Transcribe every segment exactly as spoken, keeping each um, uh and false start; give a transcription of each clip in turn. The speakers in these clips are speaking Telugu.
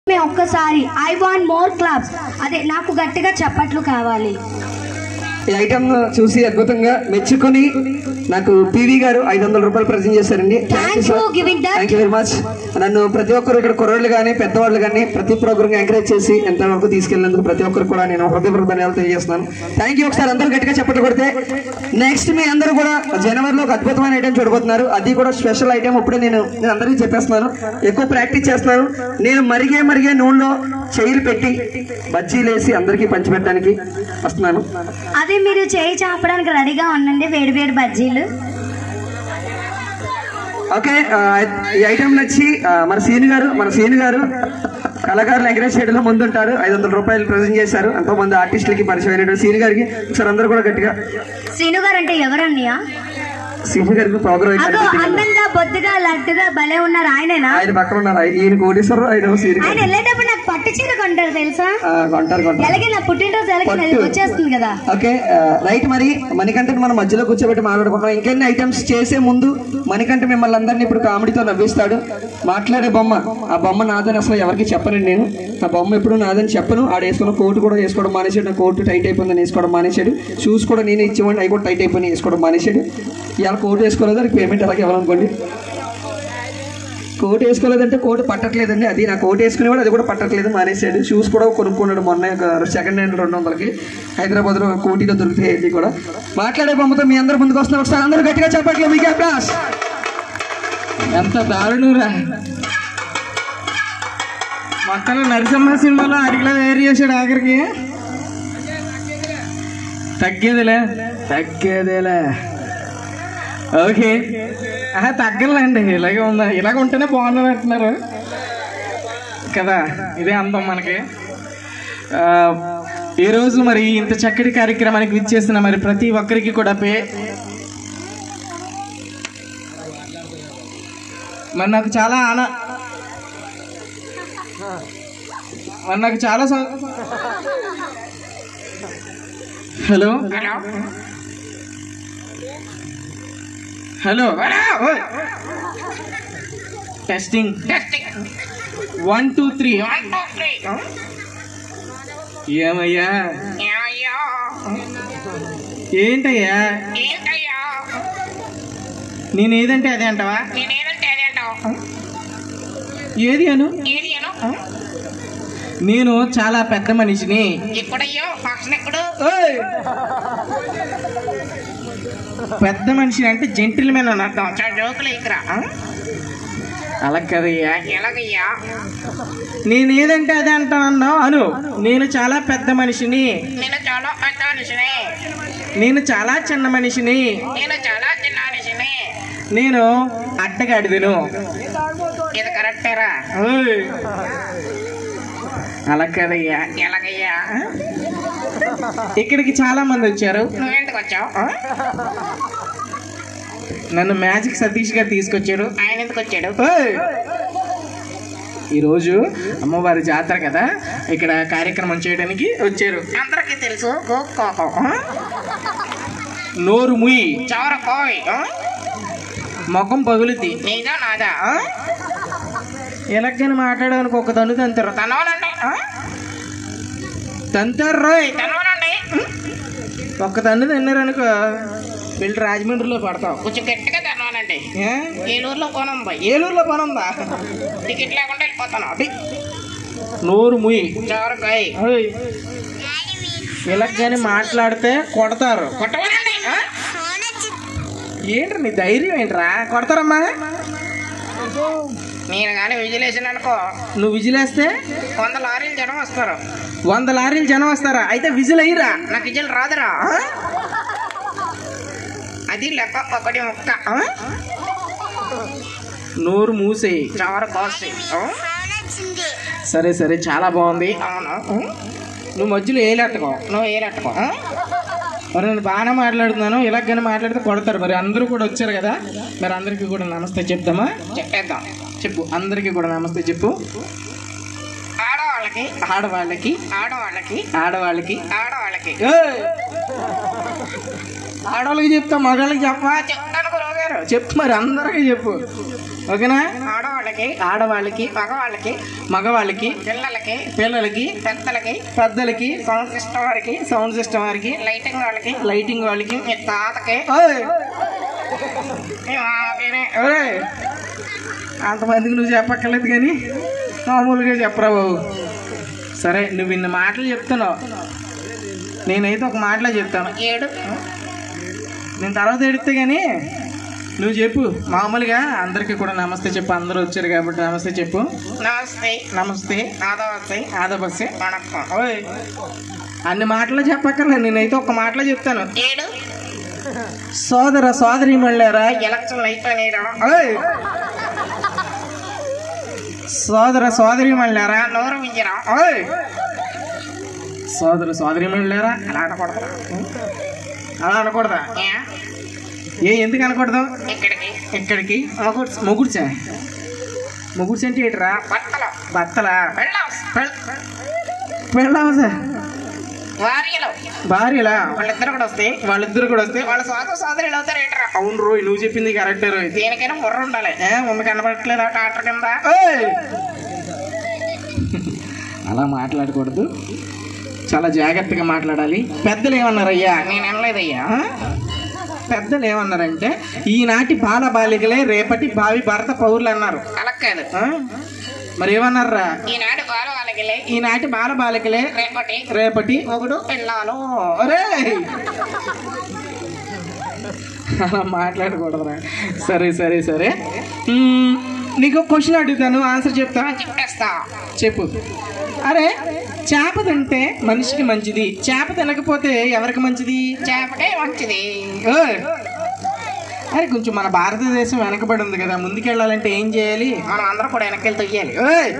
ఒక్కసారి ఐ వాంట్ మోర్ క్లాప్స్, అదే నాకు గట్టిగా చప్పట్లు కావాలి. ఈ ఐటమ్ చూసి అద్భుతంగా మెచ్చుకొని నాకు పీవీ గారు ఐదు వందల రూపాయలు ప్రజెంట్ చేశారండి. Thank you very much. నన్ను ప్రతి ఒక్కరు ఇక్కడ కుర్రోళ్ళు కానీ పెద్దవాళ్ళు కానీ ప్రతి ప్రోగ్రామ్ ఎంకరేజ్ చేసి ఎంతవరకు తీసుకెళ్ళినందుకు ప్రతి ఒక్కరు కూడా నేను హృదయపూర్వక ధన్యవాదాలు తెలియజేస్తున్నాను. Thank you. ఒకసారి అందరూ గట్టిగా చెప్పట్లు కొడితే నెక్స్ట్ మీ అందరూ కూడా జనవరిలో ఒక అద్భుతమైన ఐటమ్ చూడబోతున్నారు. అది కూడా స్పెషల్ ఐటమ్. ఇప్పుడే నేను నేను అందరికీ చెప్పేస్తున్నాను, ఎక్కువ ప్రాక్టీస్ చేస్తున్నాను. నేను మరిగే మరిగే నూనెలో చెయ్యిలు పెట్టి బజ్జీలు వేసి అందరికీ పంచిపెట్టడానికి వస్తున్నాను. అదే మీరు చేయి చాపడానికి రెడీగా ఉండండి, వేడి వేడి బజ్జీలు. ఓకే, ఈ ఐటమ్ నచ్చి మన సీని గారు మన సీని గారు కళాకారులు ఎంకరేజ్ చేయడంలో ముందుంటారు. ఐదు వందల రూపాయలు ప్రజెంట్ చేశారు. ఎంతో మంది ఆర్టిస్టులకి పరిచయం అయినటువంటి సీని గారికి ఒకసారి అందరూ కూడా గట్టిగా. సీను గారు అంటే ఎవరన్నయ్యా? సీని గారికి ప్రోగ్రామ్ అందంగా బొద్దుగా లడ్డుగా భలే ఉన్నారు, ఆయనేనా? ఆయన పక్కన ఉన్నారు. ఈయన కోటేశ్వరరావు, ఆయన సీని. ఆయన వెళ్ళేటప్పుడు నాకు పట్టు చీర కొంటారు తెలుసా? కొంటారు కొంటారు. అలాగే నా పుట్టినరోజు అలాగే వచ్చేస్తుంది కదా. Okay right. మరి మణికంఠ మనం మధ్యలో కూర్చోబెట్టి మాట్లాడుకుంటున్నాం. ఇంకెన్ని ఐటమ్స్ చేసే ముందు మణికంఠ మిమ్మల్ని అందరినీ ఇప్పుడు కామెడీతో నవ్విస్తాడు. మాట్లాడే బొమ్మ, ఆ బొమ్మ నాదని అసలు ఎవరికి చెప్పనండి నేను. ఆ బొమ్మ ఎప్పుడు నాదని చెప్పను. ఆడ వేసుకున్న కోటు కూడా వేసుకోవడం మానేసాడు. నా కోటు టైట్ అయిపోయిందని వేసుకోవడం మానేసాడు. షూస్ కూడా నేనే ఇచ్చేవాడిని, అవి కూడా టైట్ అయిపోయి వేసుకోవడం మానేసాడు. ఇవాళ కోటు వేసుకోలేదు, దానికి పేమెంట్ అలాగే ఇవ్వాలనుకోండి. Coat వేసుకోలేదంటే coat పట్టట్లేదండి. అది నా కోట్ వేసుకునేవాడు, అది కూడా పట్టట్లేదు, మానేసాడు. షూస్ కూడా కొనుక్కున్నాడు మొన్న సెకండ్ హ్యాండ్ రెండు వందలకి హైదరాబాద్లో కోటిలో దొరుకుతాయి. ఇది కూడా మాట్లాడే బొమ్మతో మీ అందరూ ముందుకు వస్తున్నారు. ఒకసారి అందరూ గట్టిగా చెప్పట్లే మీకు క్లాస్. ఎంత దారుణంరా. మొత్తం నరసింహ సినిమాలో అడిగిలా వేరు చేశాడు. ఆఖరికి తగ్గేదిలే తగ్గేదేలే. ఓకే, ఆహా తగ్గలేండి. ఇలాగే ఉందా, ఇలాగ ఉంటేనే బాగుందని అంటున్నారు కదా. ఇదే అందం మనకి. ఈరోజు మరి ఇంత చక్కటి కార్యక్రమానికి విచ్చేసిన మరి ప్రతి ఒక్కరికి కూడా పే మరి నాకు చాలా ఆన మరి నాకు చాలా hello hello testing testing one two three one two three. ఏమయ్యా ఏంటయ్యా నేను ఏదంటే అదే అంటావా? ఏది అను? నేను చాలా పెద్ద మనిషిని. పెద్ద మనిషి అంటే జెంటిల్ మ్యాన్ అని అర్థం. అలా కదయ్యా. ఎలాగయ్యా? నేను ఏదంటే అదే అంటానన్నావు అను. నేను చాలా పెద్ద మనిషిని. నేను చాలా పెద్ద మనిషిని. నేను చాలా చిన్న మనిషిని. నేను చాలా చిన్న మనిషిని. నేను అడ్డగాడిదను. ఇది కరెక్టేరా? అలా కదయ్యా. ఎలాగయ్యా? ఇక్కడికి చాలా మంది వచ్చారు. నువ్వెందుకు వచ్చావు? నన్ను మ్యాజిక్ సతీష్ గారు తీసుకొచ్చారు. ఆయన ఎందుకు వచ్చాడు? ఈరోజు అమ్మవారి జాతర కదా, ఇక్కడ కార్యక్రమం చేయడానికి వచ్చారు. అందరికీ తెలుసు. నోరు ముయి చవర కోయ్, ముఖం పగులుద్ది. నీదా నాదా? ఎలాగని మాట్లాడడానికి ఒక తను తంతారు. తనవనండి తంతారు రోయ్ తనవనండి. ఒక్క తన్ను తిన్నారనుకో వెళ్ళి రాజమండ్రిలో పడతావు. కొంచెం గట్టిగా తిన్నానండి. ఏలూరులో పనుందా? ఏలూరులో పనుందా? టికెట్ లేకుండా వెళ్ళిపోతాను. నోరు ముయి చవరకాయ. ఇలాగని మాట్లాడితే కొడతారు. కొట్టవాలండి. ఏంట్రా నీ ధైర్యం ఏంట్రా? కొడతారమ్మా. నేను కానీ విజిలేసాను అనుకో, నువ్వు విజిలేస్తే వంద లారీలు జనం వస్తారు. వంద లారీలు జనం వస్తారా? అయితే విజిల్ అయ్యిరా. నాకు విజిల్ రాదురా. అది లెక్క ఒకటి ముక్క. నోరు మూసేయి చావర కోసి. సరే సరే చాలా బాగుంది. అవును, నువ్వు మధ్యలో ఏలెట్టుకో. నువ్వు ఏలెట్టుకో. మరి నేను బాగానే మాట్లాడుతున్నాను. ఇలాగనే మాట్లాడితే కొడతారు. మరి అందరూ కూడా వచ్చారు కదా, మరి అందరికీ కూడా నమస్తే చెప్తామా? చెప్పేద్దాం. చెప్పు, అందరికీ కూడా నమస్తే చెప్పు. ఆడవాళ్ళకి ఆడవాళ్ళకి ఆడవాళ్ళకి ఆడవాళ్ళకి ఆడవాళ్ళకి ఆడవాళ్ళకి చెప్తా, మగాళ్ళకి చెప్పా? చెప్తాను గురువు గారు. చెప్పు మరి అందరికీ చెప్పు. ఓకేనా? ఆడవాళ్ళకి అందరికి, ఆడవాళ్ళకి, మగవాళ్ళకి, మగవాళ్ళకి, పిల్లలకి, పిల్లలకి, పెద్దలకి, పెద్దలకి, సౌండ్ సిస్టమ్ వారికి, సౌండ్ సిస్టమ్ వారికి, లైటింగ్ వాళ్ళకి, లైటింగ్ వాళ్ళకి, మీ తాతకి, మీ మామకి, అంతమందికి నువ్వు చెప్పక్కర్లేదు కానీ మామూలుగా చెప్పరా బాబు. సరే, నువ్వు ఇన్ని మాటలు చెప్తున్నావు, నేనైతే ఒక మాటలో చెప్తాను. ఏడు నేను తర్వాత ఎడితే కానీ నువ్వు చెప్పు. మామూలుగా అందరికీ కూడా నమస్తే చెప్పు, అందరూ వచ్చారు కాబట్టి నమస్తే చెప్పు. నమస్తే, నమస్తే, ఆదవస్తే, ఆదవస్తే, వణక్కం. ఓయ్, అన్ని మాటలు చెప్పక్కర్లేదు, నేనైతే ఒక మాటలో చెప్తాను. ఏడు సోదర సోదరి మళ్ళారా ఎలక్షన్ అయిపోయినా. ఓయ్, సోదర సోదరి మళ్ళారా నోరు మింజరా. ఓయ్, సోదర సోదరి మళ్ళారా అలా అనకూడదా? అలా అనకూడదా? ఏ ఎందుకు అనకూడదు? ఎక్కడికి ఎక్కడికి మొగుడ్స్ మొగుడ్సా మొగుడ్స్ అంటే ఏంటరా? బత్తల బత్తలా పెళ్ళామా? భార్యలా? వాళ్ళిద్దరు కూడా వస్తే వాళ్ళిద్దరు కూడా వస్తే వాళ్ళ సోదర సోదరులు అవుతారు ఏంట్రా? అవును రోయ్, నువ్వు చెప్పింది కరెక్టే రోయ్. దేనికైనా బుర్ర ఉండాలి. ఏ మమ్మీ కనబడట్లేదా డాక్టర్ కింద? అలా మాట్లాడకూడదు, చాలా జాగ్రత్తగా మాట్లాడాలి. పెద్దలు ఏమన్నారయ్యా? నేను అనలేదయ్యా. పెద్దలు ఏమన్నారంటే ఈనాటి బాల బాలికలే రేపటి భావి భారత పౌరులు అన్నారు. అలా కాదు, మరి ఏమన్నారా? ఈనాటి బాల బాలికలే ఈనాటి బాల బాలికలే రేపటి రేపటి ఒకడు పిల్లలు. అరే అలా మాట్లాడకూడదురా. సరే సరే సరే, నీకు క్వశ్చన్ అడుగుతాను, ఆన్సర్ చెప్తా. చెప్పేస్తా, చెప్పు. అరే, చేప తింటే మనిషికి మంచిది, చేప తినకపోతే ఎవరికి మంచిది? చేపకే మంచిది. అరే, కొంచెం మన భారతదేశం వెనకబడి ఉంది కదా, ముందుకెళ్ళాలంటే ఏం చేయాలి? మనం అందరం కూడా వెనకెళ్ళి తొయ్యాలి.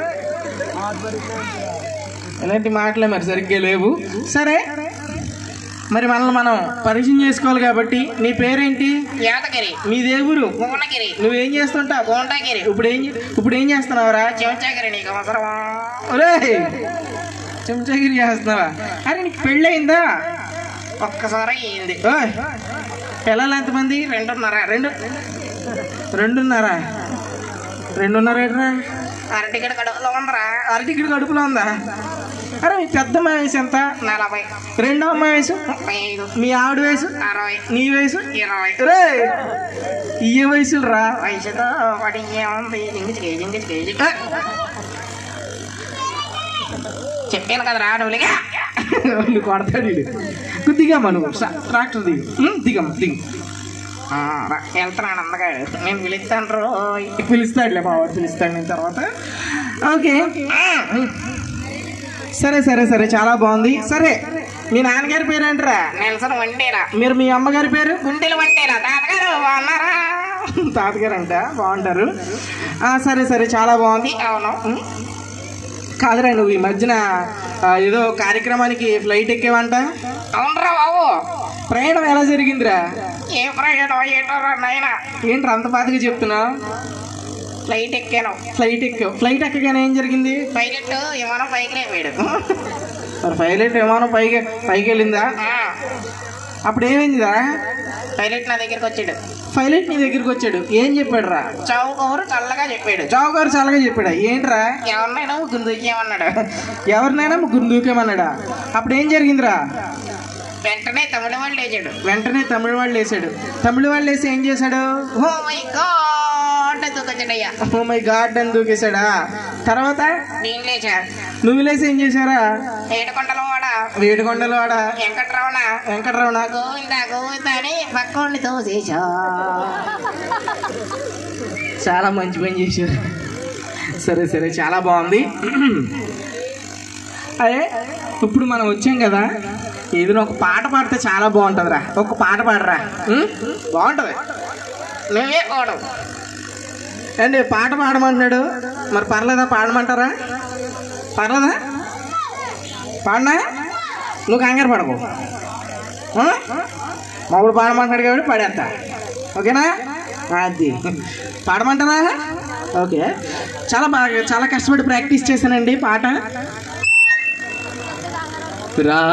ఇలాంటి మాటలే మరి సరిగ్గా లేవు. సరే, మరి మనల్ని మనం పరిచయం చేసుకోవాలి కాబట్టి నీ పేరేంటి? యాదగిరి. మీ దేవురు? భువనగిరి. నువ్వేం చేస్తుంటావు? గోండాగిరి. ఇప్పుడు ఏం ఇప్పుడు ఏం చేస్తున్నావురా? చెంచాగిరి. నీకు అవసరమా? ఒరే, చెంచాగిరి చేస్తున్నావా? అరే, నీకు పెళ్ళయిందా? ఒక్కసారి అయ్యింది. పిల్లలు ఎంతమంది? రెండున్నర. రెండు రెండున్నర రెండున్నర ఏంట్రా? అరటిగడ కడుపులో ఉందరా? అరటిగడ కడుపులో ఉందా? అరే, మీ పెద్ద అమ్మాయి వయసు ఎంత? నలభై. రెండో అమ్మాయి వయసు? మీ ఆవిడ వయసు? అరవై. నీ వయసు? ఇరవై. రే, ఈ వయసులు రా. వయసుతో చెప్పాను కదా రా. నువ్వు నువ్వు కొడతాడు దిగమ్మా, నువ్వు ట్రాక్టర్ దిగు. దిగమ్మా, దిగు. వెళ్తున్నాడు అందగాడు, నేను పిలుస్తాను రోయ్. పిలుస్తాడులే బాబు, పిలుస్తాడు నేను తర్వాత. ఓకే, సరే సరే సరే, చాలా బాగుంది. సరే, మీ నాన్నగారి పేరు ఏంటరా? నెల్సన్ వండేరా. మీరు మీ అమ్మగారి పేరు? గుండెలు వండేరా. తాతగారు బాగున్నారా? తాతగారు అంట బాగుంటారు. సరే సరే, చాలా బాగుంది. అవును కాదురా, నువ్వు ఈ మధ్యన ఏదో కార్యక్రమానికి ఫ్లైట్ ఎక్కేవంట? అవునరా బాబు. ప్రయాణం ఎలా జరిగిందిరా? ఏ ప్రయాణం ఏంటరా నాయన? ఏంట్రా అంత బాధగా చెప్తున్నావు? ఫ్లైట్ ఎక్కాను. ఫ్లైట్ ఎక్కావు. ఫ్లైట్ ఎక్కగానే ఏం జరిగింది? పైలట్ విమానం పైకి లేపాడు. మరి పైలట్ విమానం పైకి పైకి వెళ్ళిందా? అప్పుడు ఏమైందిరా? పైలట్ నా దగ్గరికి వచ్చాడు. పైలట్ నీ దగ్గరికి వచ్చాడు, ఏం చెప్పాడు రా? చౌకూరు చల్లగా చెప్పాడు. చౌకూరు చల్లగా చెప్పాడా? ఏంట్రా? ఎవరినైనా ముగ్గురు దూకేమన్నాడు. ఎవరినైనా ముగ్గురు దూకేమన్నాడా? అప్పుడు ఏం జరిగిందిరా? వెంటనే తమిళ వాళ్ళు వేసాడు. వెంటనే తమిళ వాళ్ళు వేసాడు. తమిళ వాళ్ళు వేసి ఏం చేశాడు? ఓ మై గాడ్ అని దూకొచ్చాడయ్యా. ఓ మై గాడ్ అని దూకేశాడా? తర్వాత నేను లేచా. నువ్వు లేసి ఏం చేశారా? ఏడుకొండల వాడ వేడుకొండల వాడ వెంకటరమణ వెంకటరమణ గోవింద గోవింద అని పక్కోడిని తోసేశా. చాలా మంచి పని చేశారు. సరే సరే, చాలా బాగుంది. అదే ఇప్పుడు మనం వచ్చాం కదా, ఏదైనా ఒక పాట పాడితే చాలా బాగుంటుందిరా. ఒక పాట పాడరా. బాగుంటుంది. నువ్వే పాడు అండి. పాట పాడమంటున్నాడు, మరి పర్లేదా? పాడమంటారా? పర్లేదా? పాడనా? నువ్వు కంగారు పడకు. మామూలు పాడమంటున్నాడు కాబట్టి పాడేస్తా. ఓకేనా? అది పాడమంటారా? ఓకే, చాలా బాగా చాలా కష్టపడి ప్రాక్టీస్ చేశానండి పాట.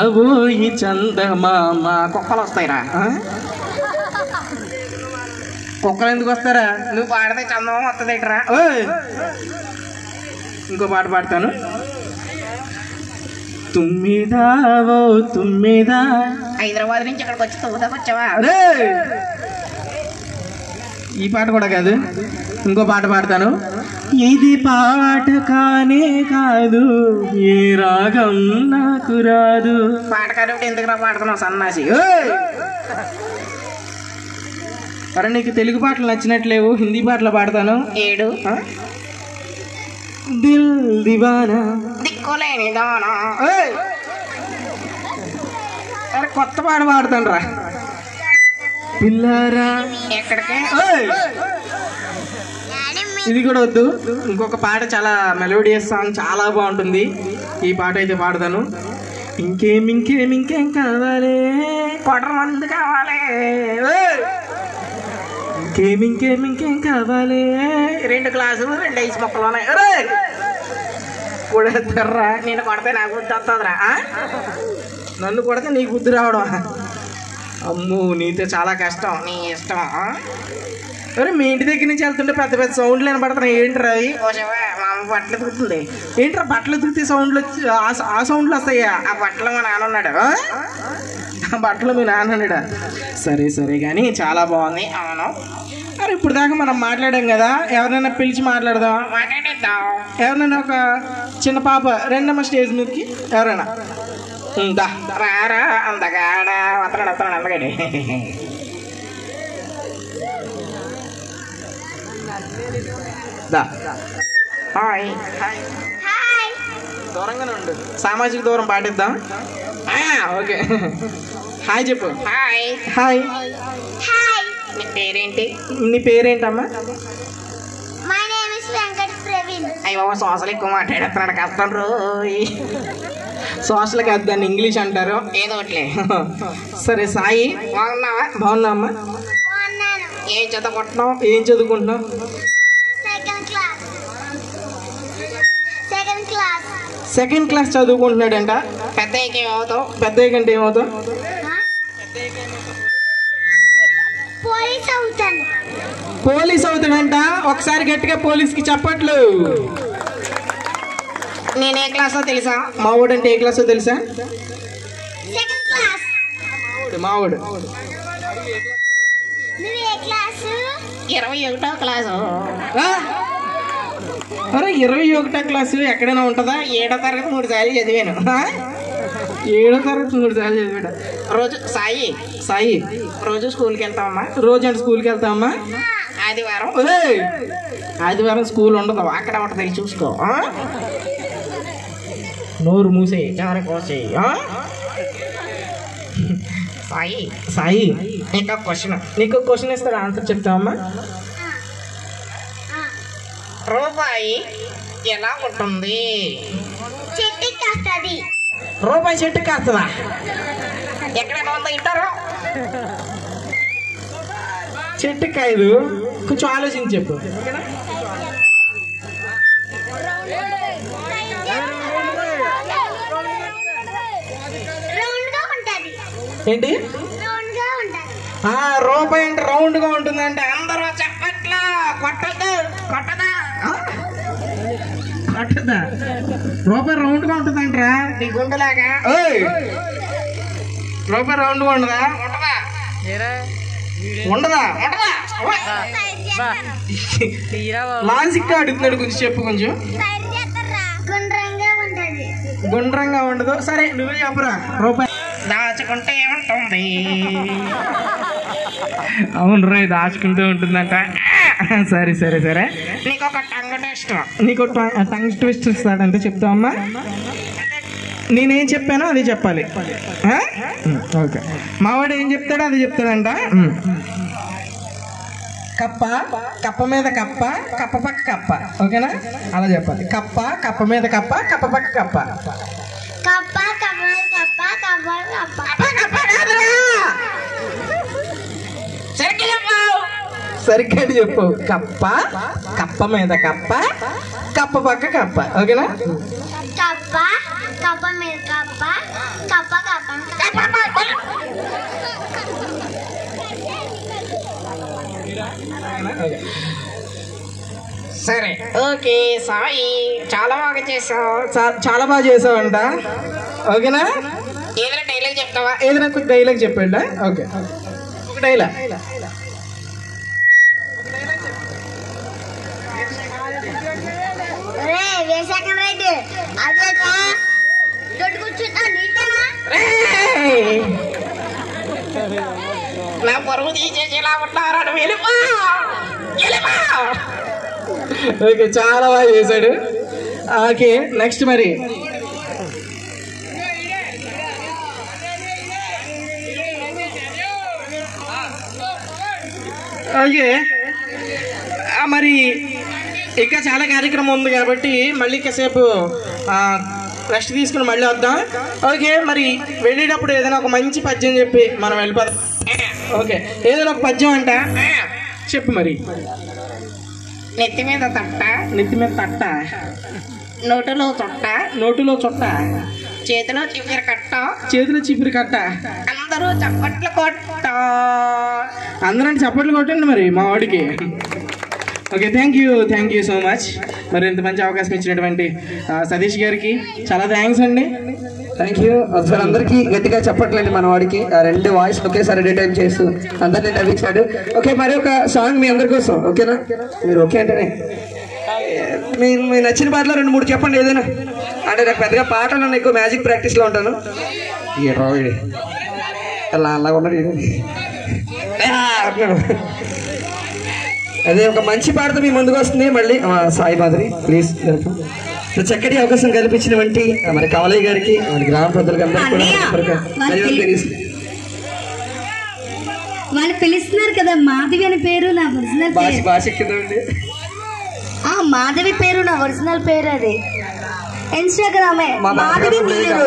రాబోయి చందమామ. కుక్కలు వస్తాయిరా. కుక్కలు ఎందుకు వస్తారా? నువ్వు పాడితే చందమా వస్తుంది ఏంట్రా? ఓయ్ ఇంకో పాట పాడతాను. తుమ్మిదా ఓ తుమ్మిదా, హైదరాబాద్ నుంచి ఇక్కడికి వచ్చి తుమ్మిదాకి వచ్చావా? అరే ఈ పాట కూడా కాదు, ఇంకో పాట పాడతాను. ఇది పాట కానే కాదు, ఏ రాగం నాకు రాదు. పాట కాబట్టి ఎందుకు రా పాడుతున్నావు సన్నాసి? అరే నీకు తెలుగు పాటలు నచ్చినట్లేవు, హిందీ పాటలు పాడతాను. ఏడు. దిల్ దివానా దిక్కులేని దానా. అరే కొత్త పాట పాడుతాను రా. పిల్లారా ఎక్కడికే. ఇది కూడా వద్దు, ఇంకొక పాట చాలా మెలోడియస్ సాంగ్, చాలా బాగుంటుంది. ఈ పాట అయితే పాడతాను. ఇంకేం ఇంకేం ఇంకేం కావాలి, కొట్ర మంది కావాలి. ఇంకేం ఇంకేం ఇంకేం కావాలి, రెండు గ్లాసులు రెండు ఐస్ మొక్కలు ఉన్నాయి. కొడతారా? నేను కొడితే నాకు బుద్ధి వస్తుందిరా. నన్ను కొడితే నీకు బుద్ధి రావడం. అమ్మో నీతో చాలా కష్టం, నీ ఇష్టం. అరే మీ ఇంటి దగ్గర నుంచి వెళ్తుంటే పెద్ద పెద్ద సౌండ్లు వినపడుతున్నాయి. ఏంట్రా అవి? మా అమ్మ బట్టలు ఎదుగుతుంది. ఏంట్రా బట్టలు ఎదుగుతే సౌండ్లు వచ్చి ఆ సౌండ్లు వస్తాయా? ఆ బట్టలు మా నాన్న ఉన్నాడు. ఆ బట్టలు మీ నాన్న ఉన్నాడా? సరే సరే కానీ చాలా బాగుంది. అవును. అరే ఇప్పుడు దాకా మనం మాట్లాడాం కదా, ఎవరైనా పిలిచి మాట్లాడదాం. మాట్లాడేద్దాం. ఎవరైనా ఒక చిన్న పాప రెండమ్మ స్టేజ్ మీదకి ఎవరైనా రారా అందగాడా వస్తున్నాడు వస్తున్నాడు అందగాడి. Hi hi. దూరంగానే ఉండు, సామాజిక దూరం పాటిద్దాం. ఓకే హాయ్ చెప్పు. Hi hi hi. నీ పేరేంటి? నీ పేరేంటమ్మా? అయ్యో సోషల్ ఎక్కువ మాట్లాడేస్తున్నాడు, కష్టం రోజు. సోషల్ కాదు, దాన్ని ఇంగ్లీష్ అంటారు. ఏదో ఒకట్లే. సరే సాయి బాగున్నావా? బాగున్నావమ్మా. ఏం చదువుకుంటున్నావు? ఏం చదువుకుంటున్నావు? Second class చదువుకుంటున్నాడంట. పెద్ద ఏమవుతావు? పెద్ద కంటే ఏమవుతావు? పోలీస్ అవుతాడంట. ఒకసారి గట్టిగా పోలీస్కి చెప్పట్లు. నేను ఏ క్లాసో తెలుసా? మావాడు అంటే ఏ క్లాసో తెలుసా? మావాడు ఇరవై ఒకటో క్లాసు. అరే ఇరవై ఒకటో క్లాసు ఎక్కడైనా ఉంటుందా? ఏడో తరగతి మూడు సార్లు చదివాను. ఏడో తరగతి మూడు సార్లు చదివాడు. రోజు సాయి సాయి రోజు స్కూల్కి వెళ్తామమ్మా? రోజు అంటే స్కూల్కి వెళ్తామమ్మా? ఆదివారం ఆదివారం స్కూల్ ఉండదు, అక్కడ ఉంటుంది, చూసుకో. నోరు మూసే చార కోసే. సాయి సాయి నీకు క్వశ్చన్ నీకు క్వశ్చన్ ఇస్తాడు, ఆన్సర్ చెప్తావమ్మా? రూపాయి ఎలా ఉంటుంది? చెట్టుకి కాస్తుంది. రూపాయి చెట్టుకి కాస్తుందా? ఎక్కడైనా ఉందా ఇంటారు? చెట్టుకి కాదు, కొంచెం ఆలోచించి చెప్పు. ఏంటి? రూపాయి అంటే రౌండ్ గా ఉంటుందంటే అందరూ చెప్పట్లా. కొట్టదా కొట్టదా కొట్టదా రూపాయి రౌండ్ గా ఉంటుందంటరా నీ గుండెలాగా. రూపాయి రౌండ్ గా ఉండదా? ఉండదా ఉండదా ఉండదా మానసిక అడుగుతున్నాడు, కొంచెం చెప్పు. కొంచెం గుండ్రంగా ఉండదు. సరే నువ్వే చెప్పరా. రూపాయి దాచుకుంటే ఏముంటుంది? అవును రే, దాచుకుంటూ ఉంటుందంట. సరే సరే సరే నీకు ఒక టంగ్ ట్విస్ట్ నీకు టంగ్ ట్విస్ట్ ఇస్తాడంటే చెప్తావమ్మా? నేనేం చెప్పానో అది చెప్పాలి. ఓకే, మావాడు ఏం చెప్తాడో అది చెప్తాడంట. కప్ప కప్ప మీద కప్ప, కప్ప పక్క కప్ప. ఓకేనా? అలా చెప్పాలి. కప్ప కప్ప మీద కప్ప, కప్ప పక్క కప్ప. కప్ప కప్ప మీద కప్ప, కప్ప కప్ప. సరిగ్గా చెప్పు. కప్ప కప్ప మీద కప్ప, కప్ప పక్క కప్ప. ఓకేనా? కప్ప కప్ప మీద కప్ప, కప్ప కప్ప. సరే ఓకే సాయి చాలా బాగా చేసావు చాలా బాగా చేసావంట ఓకేనా ఏదైనా డైలాగ్ చెప్తావా ఏదైనా కొంచెం డైలాగ్ చెప్పండి ఓకే ఒక డైలాగ్ నా పరువు తీసేసేలా ఉంటారా వెళ్ళిపో ఓకే చాలా బాగా చేశాడు ఓకే నెక్స్ట్ మరి ఓకే మరి ఇంకా చాలా కార్యక్రమం ఉంది కాబట్టి మళ్ళీ కాసేపు రెస్ట్ తీసుకుని మళ్ళీ వద్దాం ఓకే మరి వెళ్ళేటప్పుడు ఏదైనా ఒక మంచి పద్యం చెప్పి మనం వెళ్ళిపోదాం ఓకే ఏదైనా ఒక పద్యం అంట చెప్పు మరి నెత్తి మీద తట్ట నెత్తి మీద తట్ట నోటులో చుట్ట నోటులో చుట్ట చేతిలో చిపిరి కట్ట చేతిలో చిపిరి కట్ట అందరూ చప్పట్లు కొట్ట అందరూ చప్పట్లు కొట్టండి మరి మా వాడికి okay thank you thank you so much మరి ఇంత మంచి అవకాశం ఇచ్చినటువంటి సతీష్ గారికి చాలా థ్యాంక్స్ అండి థ్యాంక్ యూ ఒకసారి అందరికీ గట్టిగా చెప్పట్లేదు మన వాడికి రెండు వాయిస్ ఒకేసారి ఎడిట్ టైం చేస్తూ అందరినీ నవ్వించాడు ఓకే మరి ఒక సాంగ్ మీ అందరి కోసం ఓకేనా మీరు ఓకే అంటేనే మీ మీ నచ్చిన పాటలో రెండు మూడు చెప్పండి ఏదైనా అంటే నాకు పెద్దగా పాటలు ఎక్కువ మ్యాజిక్ ప్రాక్టీస్లో ఉంటాను అలా అలా ఉన్నాడు అదే ఒక మంచి పాటతో మీ ముందుకు వస్తుంది మళ్ళీ సాయి మాధురి ప్లీజ్ చక్కటి అవకాశం కల్పించినటువంటి మరి కమలయ్య గారికి మన గ్రామ ప్రజలకు అందరికీ వాళ్ళు పిలుస్తున్నారు కదా మాధవి అని పేరు నా ఒరిజినల్ పేరు భాష ఎక్కిందండి మాధవి పేరు నా ఒరిజినల్ పేరు అది ఇన్స్టాగ్రామే మాధవి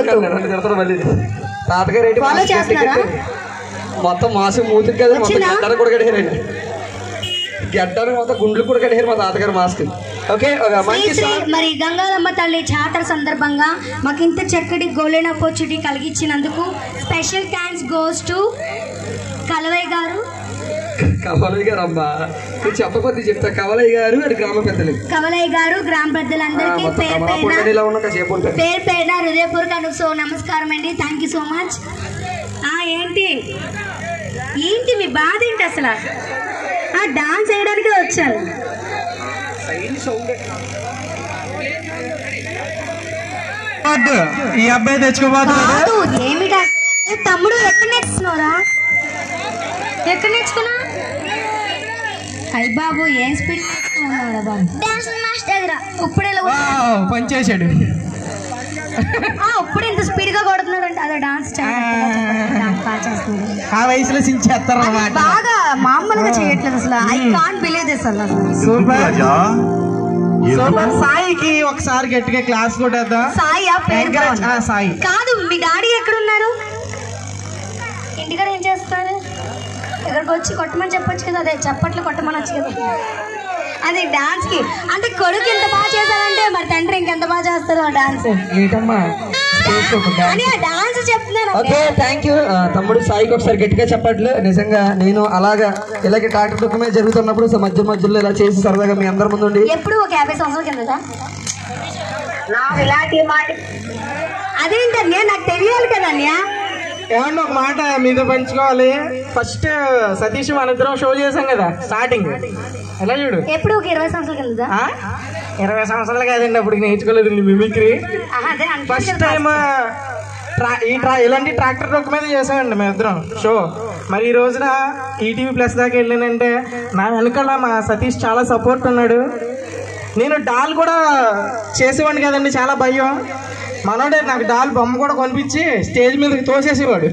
తాతగారు ఫాలో చేస్తున్నారా మొత్తం మాసం మూతికి కదా మొత్తం గడ్డలు కూడా కడిగారండి గడ్డలు మొత్తం గుండ్లు కూడా కడిగారు మా తాతగారు మాస్క్ ఓకే మరి గంగాలమ్మ తల్లి జాతర సందర్భంగా మాకు ఇంత చక్కటి గోల్డెన్ ఆపర్చునిటీ కలిగించినందుకు special thanks goes to Kalavayya garu Kamalayya గారు అమ్మా చెప్పకపోతే చెప్తా కమలయ్య గారు అది గ్రామ పెద్దలు కమలయ్య గారు గ్రామ పెద్దలందరికీ పేరు పేరు పేరు పేరున హృదయపూర్వక సో నమస్కారం అండి థ్యాంక్ యూ సో మచ్ ఏంటి ఏంటి మీ బాధ ఏంటి అసలు డాన్స్ వేయడానికి వచ్చాను ఈ అబ్బాయి తెచ్చుకోబోతున్నాడు ఏమిటా తమ్ముడు ఎక్కడ నేర్చుకున్నారా ఎక్కడ నేర్చుకున్నా అయ్య బాబు ఏం స్పీడ్ నేర్చుకున్నారా బాబు డాన్స్ మాస్టర్ దగ్గర ఇప్పుడు పనిచేసాడు ఇప్పుడు ఇంత స్పీడ్ గా కొడుతున్నాడు అంటే అదే డాన్స్ ఆ వయసులో సించేస్తారు బాగా మామూలుగా చేయట్లేదు అసలు ఐ కాంట్ బిలీవ్ దిస్ అసలు సూపర్ సూపర్ సాయికి ఒకసారి గట్టిగా క్లాస్ కొట్టేద్దాం సాయి సాయి కాదు మీ డాడీ ఎక్కడున్నారు ఇంటికాడ ఏం చేస్తారు ఇక్కడికి వచ్చి కొట్టమని చెప్పొచ్చు కదా అదే చప్పట్లు కొట్టమని వచ్చు కదా అదే డాన్స్ కి అంటే కొడుకు ఎంత బాగా చేశారంటే మరి తండ్రి ఇంకెంత బాగా చేస్తారు ఆ డాన్స్ డాన్స్ చెప్తున్నాను ఓకే థ్యాంక్ యూ తమ్ముడు సాయికి ఒకసారి గట్టిగా చెప్పట్లు నిజంగా నేను అలాగా ఇలాగే ట్రాక్టర్ దుఃఖమే జరుగుతున్నప్పుడు మధ్య మధ్యలో ఇలా చేసి సరదాగా మీ అందరి ముందు ఉండి ఎప్పుడు ఒక యాభై సంవత్సరాల కింద అదేంటన్య నాకు తెలియాలి కదా అన్య ఏమన్నా ఒక మాట మీతో పంచుకోవాలి ఫస్ట్ సతీష్ మన ఇద్దరం షో చేసాం కదా స్టార్టింగ్ ఎలా చూడు ఎప్పుడు ఒక ఇరవై సంవత్సరాల కింద ఇరవై సంవత్సరాలు కాదండి అప్పుడు నేర్చుకోలేదు మిమిక్రీ ఫస్ట్ టైం ఈ ట్రా ఇలాంటి ట్రాక్టర్ రొక్క మీద చేసామండి మేము ఇద్దరం షో మరి ఈ రోజున ఈటీవీ ప్లస్ దాకా వెళ్ళానంటే నా వెనకాల మా సతీష్ చాలా సపోర్ట్ ఉన్నాడు. నేను డాల్ కూడా చేసేవాడిని కదండి, చాలా భయం. మనోడే నాకు డాల్ బొమ్మ కూడా కొనిపించి స్టేజ్ మీదకి తోసేసేవాడు.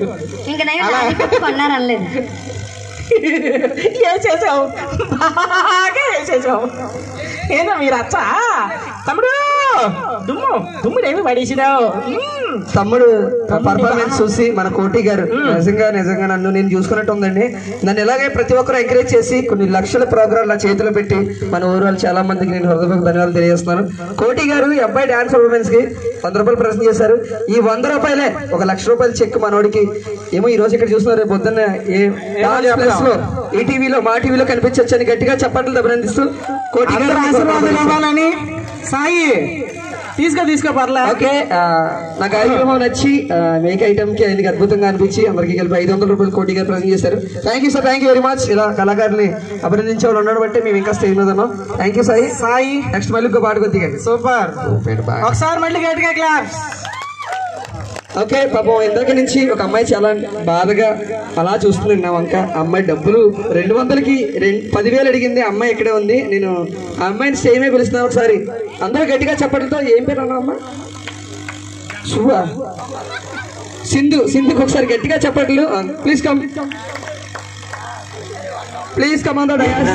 వేసేసావు బాగా వేసేసావు. ఏదో మీరు అచ్చా తమ్ముడు దుమ్ము దుమ్ము ఏమి పడేసినావు. తమ్ముడు పర్ఫార్మెన్స్ చూసి మన కోటి గారు నిజంగా నిజంగా నన్ను నేను చూసుకున్నట్టు ఉందండి. నన్ను ఇలాగే ప్రతి ఒక్కరు ఎంకరేజ్ చేసి కొన్ని లక్షల ప్రోగ్రామ్ నా చేతిలో పెట్టి మన ఊరు వాళ్ళు చాలా మందికి నేను హృదయపూర్వక ధన్యవాదాలు తెలియజేస్తున్నాను. కోటి గారు ఈ అబ్బాయి డాన్స్ పర్ఫార్మెన్స్ కి వంద రూపాయలు ప్రశ్న చేశారు. ఈ వంద రూపాయలే ఒక లక్ష రూపాయలు చెక్ మనోడికి ఏమో ఈ రోజు ఇక్కడ చూస్తున్నారు, రేపు పొద్దున్న ఏ ప్లస్ లో ఈ టీవీలో మా టీవీలో కనిపించవచ్చు అని గట్టిగా చెప్పట్లు అభినందిస్తూ కోటి గారు సాయి తీసుకో తీసుకో పర్లే. ఓకే, నా కార్యక్రమం నచ్చి మేక్ ఐటమ్ కి ఆయనకి అద్భుతంగా అనిపించి అందరికి కలిపి ఐదు వందల రూపాయలు కోటి గారు ప్రజెంట్ చేశారు. Thank you sir, thank you very much. ఇలా కళాకారుని అభినందించే వాళ్ళు ఉండడం బట్టి మేము ఇంకా స్టేజ్ మీద ఉన్నాం. Thank you Sai. Sai next మళ్ళీ ఇంకో పాట కొద్దిగండి. సూపర్, ఒకసారి మళ్ళీ గట్టిగా క్లాప్స్. ఓకే, పాపం ఇందాక నుంచి ఒక అమ్మాయి చాలా బాధగా అలా చూస్తుంది నా వంక. అమ్మాయి డబ్బులు రెండు వందలకి రెండు పదివేలు అడిగింది. అమ్మాయి ఇక్కడే ఉంది. నేను ఆ అమ్మాయిని స్టేజ్ మీద పిలుస్తున్నాను. ఒకసారి అందరూ గట్టిగా చెప్పడంతో ఏం పేరు అన్నా అమ్మ? శుభ సింధు. సింధుకి ఒకసారి గట్టిగా చెప్పట్లు. Please come, please come on the dais.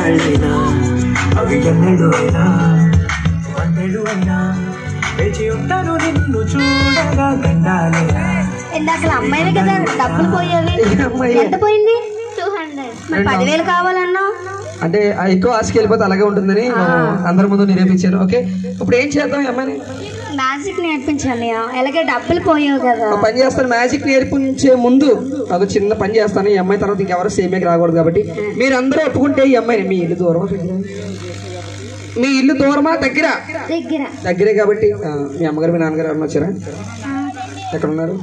ఇందాక అమ్మాయివే కదా డబ్బులు పోయేవి. ఎంత పోయింది? Two hundred. మరి పదివేలు కావాలన్నా అంటే ఎక్కువ ఆశకి వెళ్ళిపోతే అలాగే ఉంటుందని అందరి ముందు నిరూపించాను. ఓకే, ఇప్పుడు ఏం చేద్దాం? ఈ అమ్మాయిని మ్యాజిక్ నేర్పించాలి. ఎలాగే డబ్బులు పోయావు కదా. పని చేస్తాను. మ్యాజిక్ నేర్పించే ముందు ఒక చిన్న పని చేస్తాను. ఈ అమ్మాయి తర్వాత ఇంకెవరు సేమేకి రాకూడదు కాబట్టి మీరు అందరూ ఒప్పుకుంటే ఈ అమ్మాయిని మీ ఇల్లు దూరమా మీ ఇల్లు దూరమా దగ్గర దగ్గర దగ్గరే కాబట్టి మీ అమ్మగారు మీ నాన్నగారు ఎవరన్నా వచ్చారా? ఎక్కడ ఉన్నారు?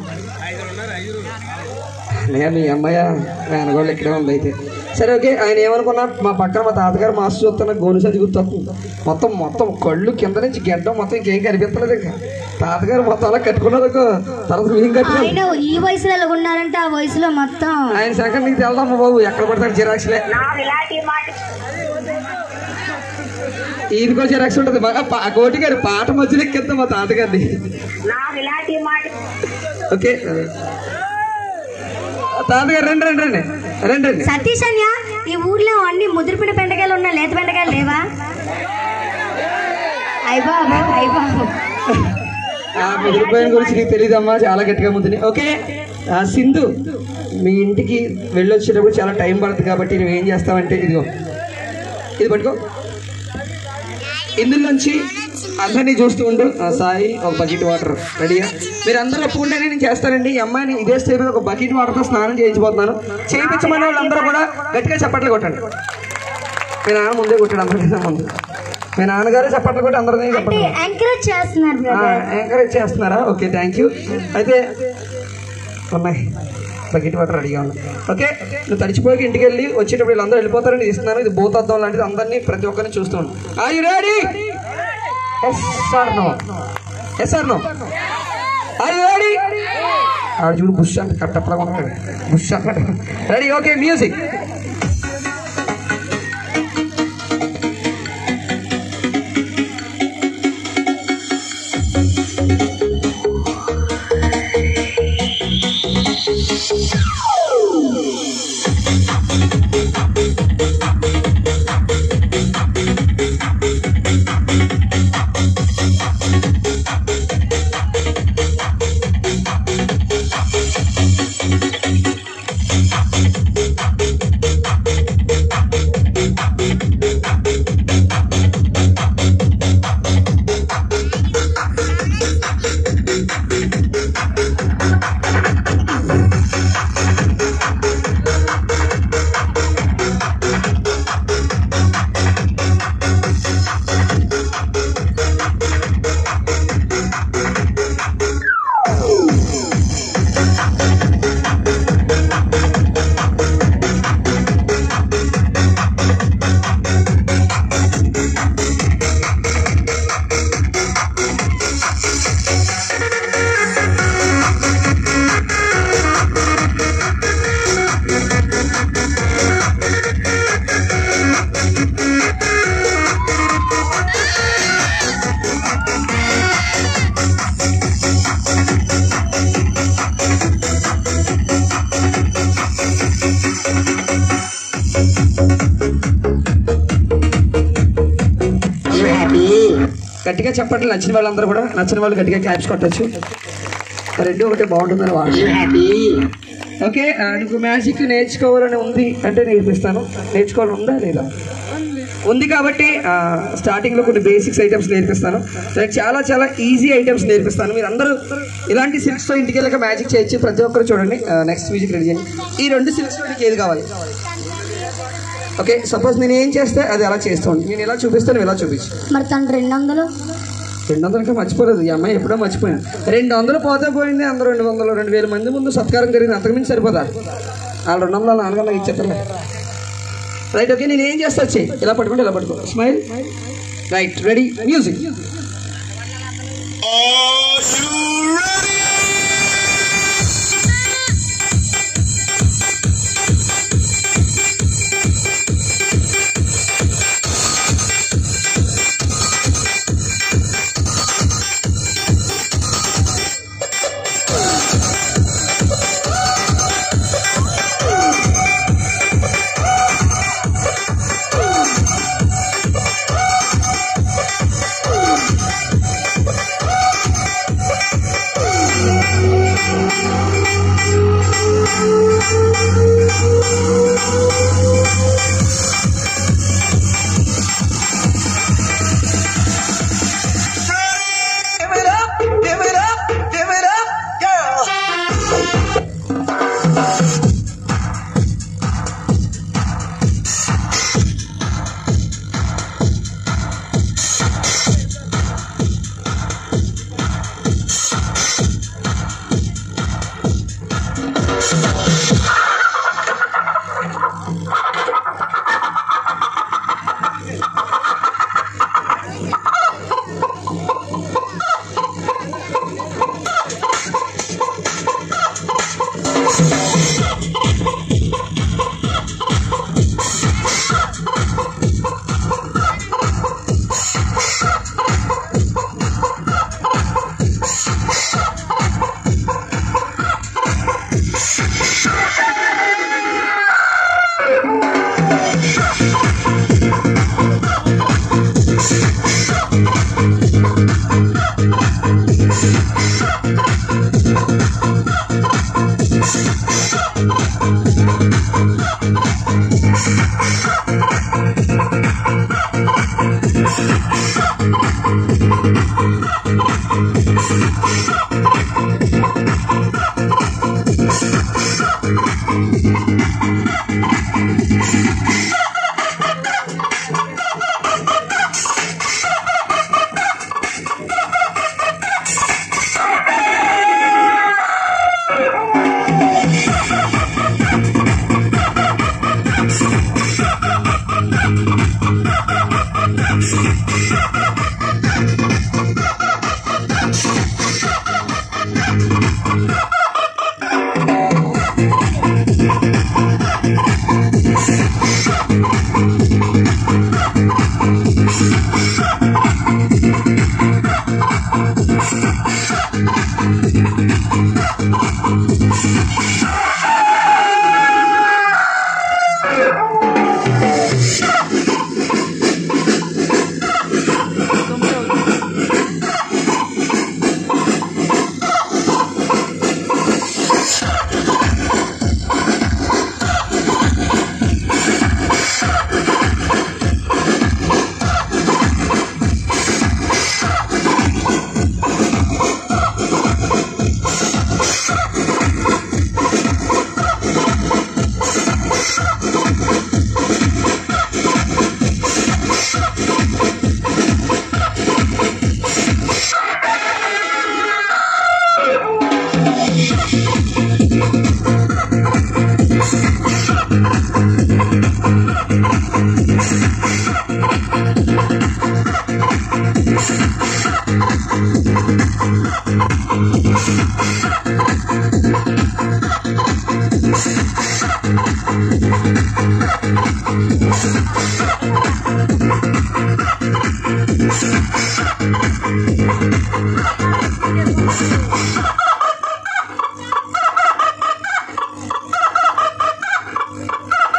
నేను మీ అమ్మాయ నాన్నగోళ్ళు ఇక్కడే ఉంది. అయితే సరే, ఓకే. ఆయన ఏమనుకున్నా మా పక్కన మా తాతగారు మాస్టర్ చూస్తున్న గోను సది గుర్తొస్తుంది. మొత్తం మొత్తం కళ్ళు కింద నుంచి గడ్డం మొత్తం ఇంకేం కనిపించలేదు. ఇంకా తాతగారు మొత్తం అలా కట్టుకున్నారు. తర్వాత మేము కట్టుకున్నాం. ఈ వయసులో ఎలా ఉన్నారంటే ఆ వయసులో మొత్తం ఆయన సంగతి నీకు వెళ్దామా బాబు? ఎక్కడ పడతాడు జిరాక్స్లే. ఈదికో జిరాక్స్ ఉంటుంది. బాగా కోటి గారి పాట మధ్యలో ఎక్కిద్దాం మా తాతగారిని. ఓకే, తాతగారు రండి రండి రండి రండి రండి. సతీష్ అన్య, ఈ ఊర్లో అన్ని ముదిరిపిన బెండకాయలు ఉన్నా లేత బెండకాయలు లేవా? అయ్యబాబు అయ్యబాబు ఆ ముదిరిపోయిన గురించి నీకు తెలియదమ్మా, చాలా గట్టిగా ముందుని. ఓకే, సింధు మీ ఇంటికి వెళ్ళొచ్చేటప్పుడు చాలా టైం పడుతుంది కాబట్టి నువ్వు ఏం చేస్తావంటే ఇదిగో ఇది పట్టుకో. ఇందులోంచి అందరినీ చూస్తూ ఉండు. సాయి ఒక బకెట్ వాటర్ రెడీగా. మీరు అందరూ ఒప్పుకుంటేనే నేను చేస్తానండి. ఈ అమ్మాయిని ఇదే స్టేజ్ మీద ఒక బకెట్ వాటర్తో స్నానం చేయించబోతున్నాను. చేయించమని వాళ్ళందరూ కూడా గట్టిగా చప్పట్లు కొట్టండి. మీ నాన్న ముందే కొట్టాడు అందరికీ ముందు. మీ నాన్నగారు చప్పట్లు కొట్టి అందరినీ చెప్పండి. ఎంకరేజ్ చేస్తున్నారు. ఎంకరేజ్ చేస్తున్నారా? Okay, thank you. అయితే ఉన్నాయి బకెట్ వాటర్ రెడీగా ఉన్నాయి. ఓకే, నువ్వు తడిచిపోయి ఇంటికి వెళ్ళి వచ్చేటప్పుడు వీళ్ళందరూ వెళ్ళిపోతారని ఇస్తున్నాను. ఇది భూతత్వం లాంటిది. అందరినీ ప్రతి ఒక్కరిని చూస్తాను. Are you ready? Yes sir no yes sir no are you ready? ఆడు చూడు బుష్ అంటే కట్టప్పలాగా ఉంటాడు. బుష్ అంటే రెడీ. Okay, music. గట్టిగా చెప్పండి నచ్చిన వాళ్ళందరూ కూడా, నచ్చిన వాళ్ళు గట్టిగా క్లాప్స్ కొట్టచ్చు. రెండు ఒకటే బాగుంటుందని వాళ్ళు. ఓకే, నీకు మ్యాజిక్ నేర్చుకోవాలని ఉంది అంటే నేర్పిస్తాను. నేర్చుకోవాలని ఉందా లేదా? ఉంది కాబట్టి స్టార్టింగ్లో కొన్ని బేసిక్స్ ఐటమ్స్ నేర్పిస్తాను. చాలా చాలా ఈజీ ఐటమ్స్ నేర్పిస్తాను. మీరు అందరూ ఇలాంటి సిల్క్స్తో ఇంటికి వెళ్ళక మ్యాజిక్ చేయొచ్చు. ప్రతి ఒక్కరు చూడండి. నెక్స్ట్ మ్యూజిక్ రెడీ చేయండి. ఈ రెండు సిల్క్స్లో నీకు ఏది కావాలి? ఓకే, సపోజ్ నేను ఏం చేస్తే అది అలా చేస్తాను. నేను ఇలా చూపిస్తాను, నువ్వు ఇలా చూపించు. మరి తను రెండు వందలు రెండు వందలకి మర్చిపోలేదు. ఈ అమ్మాయి ఎప్పుడో మర్చిపోయింది. రెండు వందలు పోతే పోయింది. అందరూ రెండు వందలు రెండు వేల మంది ముందు సత్కారం జరిగింది. అంతకుమించి సరిపోదా? వాళ్ళు రెండు వందలు నాన్నగా ఇచ్చేస్తారు. Right, okay. నేను ఏం చేస్తా వచ్చి ఇలా పట్టుకుంటే ఇలా పట్టుకో. స్మైల్. Right, ready, music.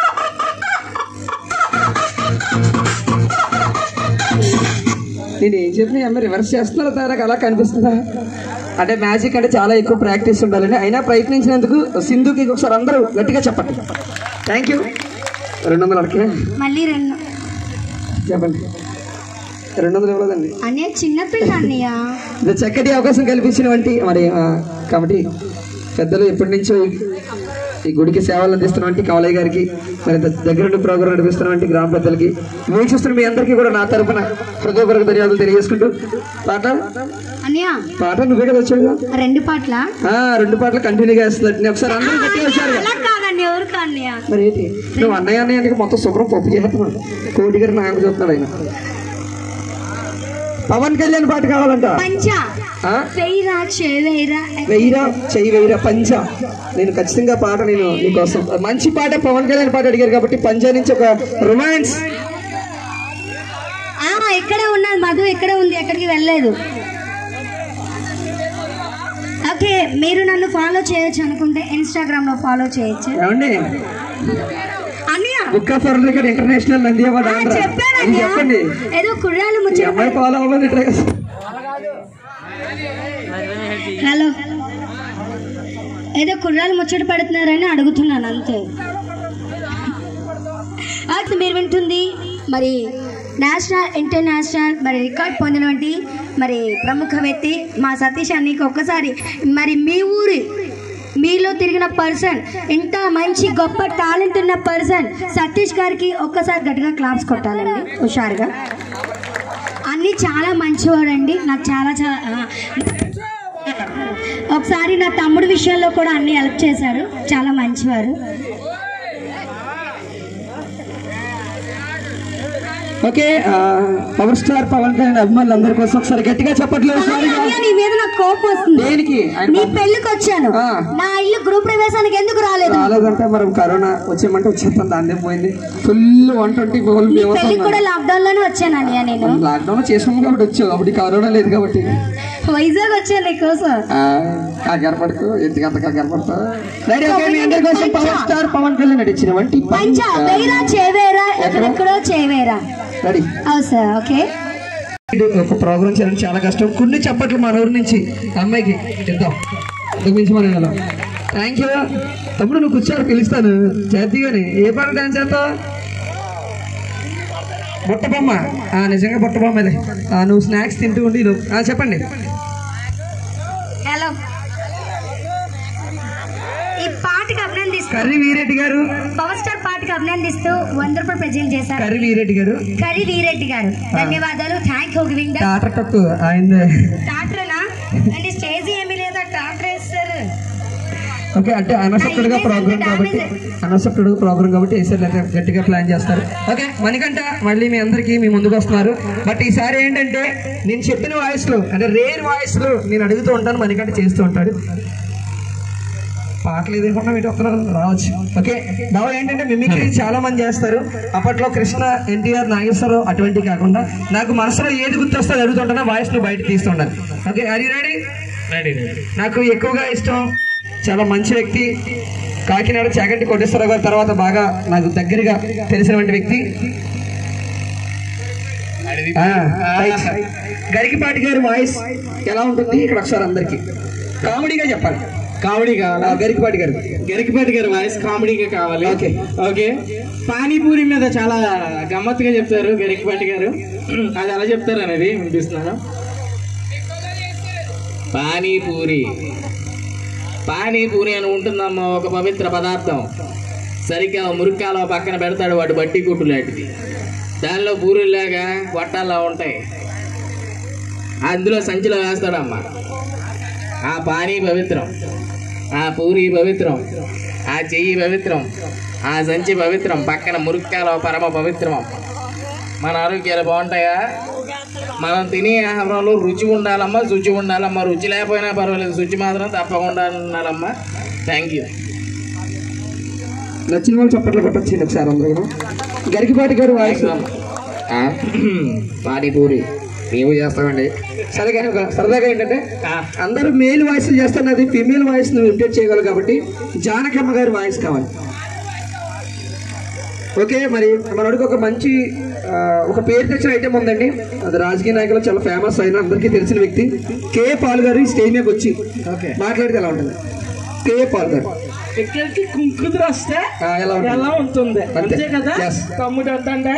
నేను ఏం ఏం చెప్పిన అమ్మ రివర్స్ చేస్తున్నారా తారక అలా కనిపిస్తుందా అంటే మ్యాజిక్ అంటే చాలా ఎక్కువ ప్రాక్టీస్ ఉండాలండి అయినా ప్రయత్నించినందుకు సింధుకి ఒకసారి అందరూ గట్టిగా చెప్పండి థ్యాంక్ యూ రెండు వందలు అడగ మళ్ళీ రెండు చెప్పండి రెండు వందలు ఇవ్వలేదండి అన్నయ్య చిన్నపిల్ల అన్నయ్య ఇది చక్కటి అవకాశం కల్పించినవంటి మరి కాబట్టి పెద్దలు ఎప్పటి నుంచో ఈ గుడికి సేవలు అందిస్తున్నటువంటి కవలయ్య గారికి మరి దగ్గరుండి ప్రోగ్రాం నడిపిస్తున్నటువంటి గ్రామ పెద్దలకి వీక్షిస్తున్న మీ అందరికీ కూడా నా తరపున హృదయపూర్వక ధన్యవాదాలు తెలియజేసుకుంటూ పాట అన్నయ్య పాట నువ్వే కదా వచ్చావు రెండు పాటల రెండు పాటలు కంటిన్యూగా వేస్తుంది ఒకసారి అందరూ గట్టిగా వచ్చారు మరి ఏంటి నువ్వు అన్నయ్య అన్నయ్య మొత్తం శుభ్రం పప్పు చేస్తున్నాడు కోటి గారు నాకు చెప్తున్నాడు ఆయన పవన్ కళ్యాణ్ పాట కావాలంట వెయ్యిరా చెయ్యి వెయ్యిరా పంచ నేను ఖచ్చితంగా పాట నేను నీకోసం మంచి పాట పవన్ కళ్యాణ్ పాట అడిగారు కాబట్టి పంజా నుంచి ఒక రొమాన్స్ ఎక్కడ ఉన్నది మధు ఎక్కడ ఉంది ఎక్కడికి వెళ్ళలేదు ఓకే మీరు నన్ను ఫాలో చేయొచ్చు అనుకుంటే ఇన్స్టాగ్రామ్ లో ఫాలో చేయొచ్చు ఏమండి book of world record international Nandi award చెప్పండి ఏదో కుర్రాలు ముచ్చట ఫాలో అవ్వాలి హలో ఏదో కుర్రాలు ముచ్చట పడుతున్నారని అడుగుతున్నాను అంతే అది మీరు వింటుంది మరి నేషనల్ ఇంటర్నేషనల్ మరి రికార్డ్ పొందినటువంటి మరి ప్రముఖ వ్యక్తి మా సతీష్ అన్నకి ఒక్కసారి మరి మీ ఊరి మీలో తిరిగిన పర్సన్ ఇంత మంచి గొప్ప టాలెంట్ ఉన్న పర్సన్ సతీష్ గారికి ఒక్కసారి గట్టిగా క్లాప్స్ కొట్టాలండి హుషారుగా అన్నీ చాలా మంచివాడండి నాకు చాలా చాలా ఒకసారి నా తమ్ముడు విషయంలో కూడా అన్ని హెల్ప్ చేశారు చాలా మంచివారు okay power star Pawan Kalyan అభిమానులు అందరి కోసం ఒకసారి గట్టిగా చెప్పట్లేదు నీ మీద నాకు కోపం వస్తుంది దేనికి నీ పెళ్లికి వచ్చాను నా ఇల్లు గృహ ప్రవేశానికి ఎందుకు రాలేదు రాలేదంటే మరి కరోనా వచ్చేయమంటే వచ్చేస్తాను దాన్ని పోయింది ఫుల్ వన్ ట్వంటీ పెళ్లి కూడా లాక్డౌన్ లోనే వచ్చాను అన్నయ్య నేను లాక్డౌన్ చేసాము కాబట్టి వచ్చావు అప్పుడు కరోనా లేదు కాబట్టి వైజాగ్ వచ్చాను నీకోసం కంగారు పడుతూ ఎందుకంత కంగారు పడతావు పవర్ స్టార్ పవన్ కళ్యాణ్ నడిచిన వంటి చేవేరా ఎక్కడెక్కడో చేవేరా రెడీ సార్ ఓకే ఒక ప్రోగ్రామ్ చేయడం చాలా కష్టం కొన్ని చప్పట్లు మన ఊరి నుంచి అమ్మాయికి ఇద్దాం మించి మన థ్యాంక్ యూ తమ్ముడు నువ్వు కూర్చోడు పిలుస్తాను చేతిగాని ఏ పాట డాన్స్ చేస్తావు బుట్ట బొమ్మ నిజంగా బుట్ట బొమ్మ అదే నువ్వు స్నాక్స్ తింటూ ఉండి నువ్వు చెప్పండి హలో ఈ పాటకి అభినందిస్తూ కర్రీ వీరెడ్డి గారు పవర్ స్టార్ పాటకి అభినందిస్తూ వంద రూపాయలు ప్రజెంట్ చేశారు కర్రీ వీరెడ్డి గారు కర్రీ వీరెడ్డి గారు ధన్యవాదాలు థ్యాంక్ యూ గివింగ్ ద టాటర్ టక్కు ఆయన టాటర్నా అంటే స్టేజ్ ఏమీ లేదా టాటర్ వేస్తారు ఓకే అంటే అన్ఎక్సెప్టెడ్ గా ప్రోగ్రామ్ కాబట్టి అన్ఎక్సెప్టెడ్ ప్రోగ్రామ్ కాబట్టి వేసారు లేదా గట్టిగా ప్లాన్ చేస్తారు ఓకే మనకంట మళ్ళీ మీ అందరికీ మీ ముందుకు వస్తున్నారు బట్ ఈసారి ఏంటంటే నేను చెప్పిన వాయిస్ లో అంటే రేర్ వాయిస్ లో నేను అడుగుతూ ఉంటాను మనకంటే చేస్తూ ఉంటాడు పాటలు ఏదైనా వీటి ఒక్కరు రావచ్చు ఓకే దాని ఏంటంటే మిమిక్రీ చాలా మంది చేస్తారు అప్పట్లో కృష్ణ ఎన్టీఆర్ నాగేశ్వరరావు అటువంటివి కాకుండా నాకు మనసులో ఏది గుర్తొస్తే అడుగుతుంటానో వాయిస్ ను బయట తీస్తుంటాను ఓకే అది రెడీ రెడీ నాకు ఎక్కువగా ఇష్టం చాలా మంచి వ్యక్తి కాకినాడ చాగంటి కోటేశ్వరరావు గారి తర్వాత బాగా నాకు దగ్గరగా తెలిసినటువంటి వ్యక్తి గరికిపాటి గారి వాయిస్ ఎలా ఉంటుంది ఇక్కడ ఒకసారి అందరికి కామెడీగా చెప్పాలి కామెడీ కావాలా గరికిపాటి గారు గరికిపాటి గారి వాయిస్ కామెడీగా కావాలి ఓకే ఓకే పానీపూరి మీద చాలా గమ్మత్తుగా చెప్తారు గరికిపాటి గారు అది ఎలా చెప్తారు అనేది వినిపిస్తున్నాను పానీపూరి పానీపూరి అని ఉంటుందమ్మా ఒక పవిత్ర పదార్థం సరిగ్గా మురికాలో పక్కన పెడతాడు వాడు బట్టి గుట్టు లాంటిది దానిలో పూరీలాగా వట్టాలా ఉంటాయి అందులో సంచిలో వేస్తాడమ్మా ఆ పానీ పవిత్రం ఆ పూరి పవిత్రం ఆ చెయ్యి పవిత్రం ఆ సంచి పవిత్రం పక్కన మురికాలో పరమ పవిత్రం మన ఆరోగ్యాలు బాగుంటాయా మనం తినే ఆహారంలో రుచి ఉండాలమ్మా శుచి ఉండాలమ్మా రుచి లేకపోయినా పర్వాలేదు శుచి మాత్రం తప్పకుండా ఉండాలమ్మా థ్యాంక్ యూ నచ్చిన వాళ్ళు చప్పట్లు కొట్టొచ్చింది ఒకసారి అందరూ గరికిపాటి గారు వాయిస్ పానీపూరి మేము చేస్తామండి సరే కానీ సరదాగా ఏంటంటే అందరూ మేల్ వాయిస్ చేస్తాను అది ఫీమేల్ వాయిస్ నువ్వు ఇంటేట్ చేయగలవు కాబట్టి జానకమ్మ గారి వాయిస్ కావాలి ఓకే, మరి మనోడికి ఒక మంచి ఒక పేరు తెచ్చిన ఐటెం ఉందండి. అది రాజకీయ నాయకులు చాలా ఫేమస్ అయిన అందరికీ తెలిసిన వ్యక్తి కే పాల్ గారు స్టేజ్ మీదకి వచ్చి మాట్లాడితే ఎలా ఉంటుంది? కే పాల్ గారు ఇక్కడికి కుంకుదురు వస్తే ఎలా ఉంటుంది అంతే కదా తమ్ముడు అంటే.